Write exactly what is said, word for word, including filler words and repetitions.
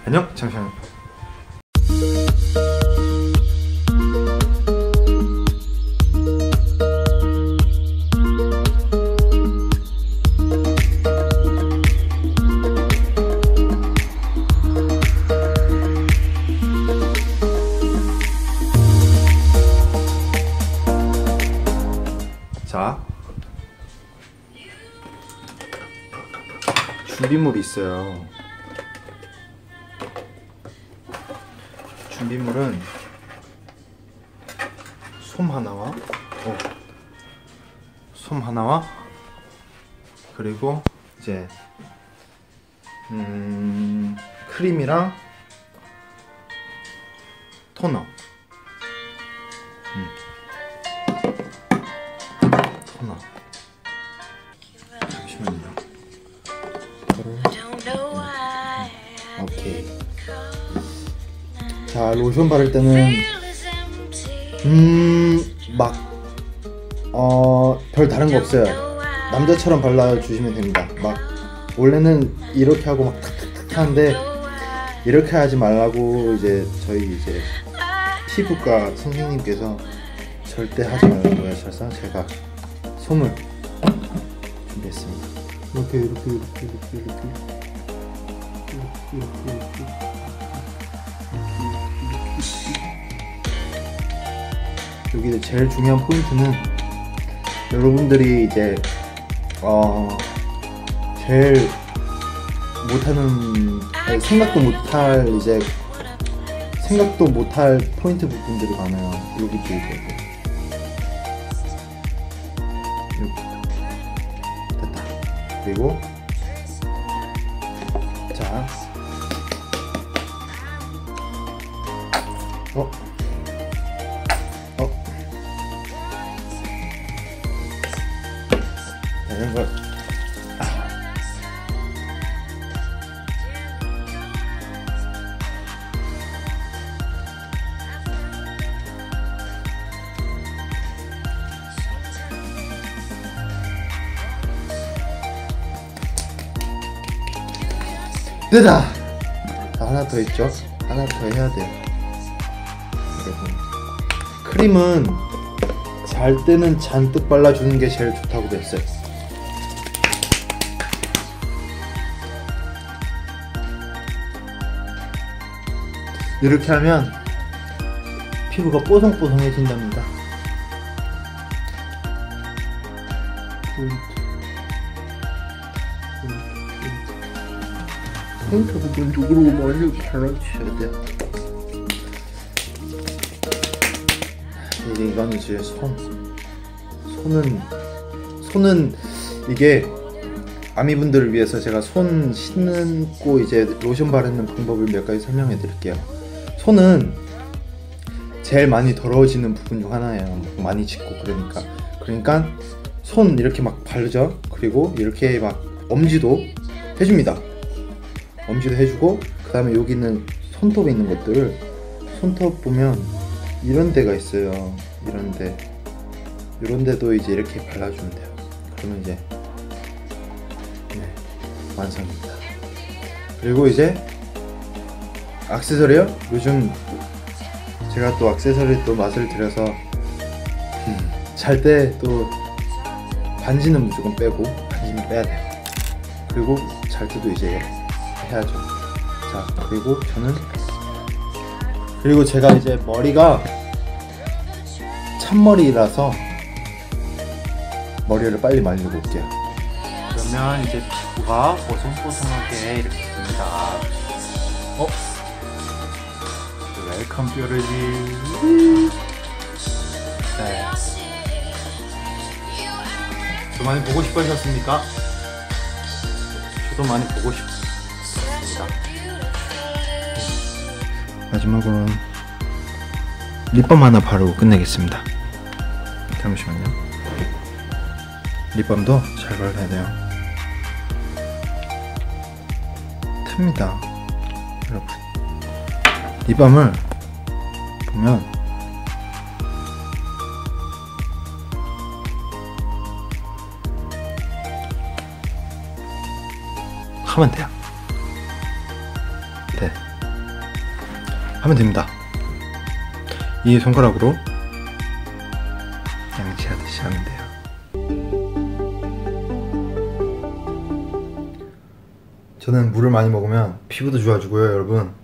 안녕, 장시현. 자, 준비물이 있어요. 준비물은 솜 하나와 어, 솜 하나와 그리고 이제 음, 크림이랑 토너. 음. 토너. 잠시만요. 오케이. 자, 로션 바를 때는 음막 어 별 다른 거 없어요. 남자처럼 발라주시면 됩니다. 막 원래는 이렇게 하고 막 탁탁탁 하는데 이렇게 하지 말라고 이제 저희 이제 피부과 선생님께서 절대 하지 말라고 하셔서 제가 솜을 준비했습니다. 이렇게 이렇게 이렇게 이렇게 이렇게 이렇게 이렇게 이렇게 여기 제일 중요한 포인트는 여러분들이 이제 어 제일 못하는 아니, 생각도 못할 이제 생각도 못할 포인트 부분들이 많아요. 여기도 이제 이렇게 됐다. 그리고 자, 어. 이런 걸 뜨다! 하나 더 있죠? 하나 더 해야 돼요. 여러분, 크림은 잘 때는 잔뜩 발라주는 게 제일 좋다고 됐어요. 이렇게 하면 피부가 뽀송뽀송해진답니다. 포인트 부분 쪽으로 많이 발라주셔야 돼요. 이제 이거는 이제 손. 손은 손은 이게 아미분들을 위해서 제가 손 씻고 이제 로션 바르는 방법을 몇 가지 설명해 드릴게요. 손은 제일 많이 더러워지는 부분 중 하나예요. 많이 씻고 그러니까 그러니까 손 이렇게 막 바르죠. 그리고 이렇게 막 엄지도 해줍니다. 엄지도 해주고 그 다음에 여기 있는 손톱에 있는 것들을 손톱 보면 이런 데가 있어요. 이런 데 이런 데도 이제 이렇게 발라주면 돼요. 그러면 이제 네, 완성입니다. 그리고 이제 액세서리요? 요즘 제가 또 액세서리 또 맛을 들여서 음, 잘 때 또 반지는 무조건 빼고 반지는 빼야 돼요. 그리고 잘 때도 이제 해야죠. 자, 그리고 저는 그리고 제가 이제 머리가 찬머리라서 머리를 빨리 말리고 올게요. 그러면 이제 피부가 뽀송뽀송하게 이렇게 됩니다. 어? 웰컴 뾰루지. 네. 저 많이 보고 싶어 하셨습니까? 저도 많이 보고 싶습니다. 마지막으로 립밤 하나 바르고 끝내겠습니다. 잠시만요. 립밤도 잘 발라야 돼요. 틉니다, 여러분. 립밤을 보면 하면 돼요. 네. 하면 됩니다. 이 손가락으로 양치하듯이 하면 돼요. 저는 물을 많이 먹으면 피부도 좋아지고요, 여러분.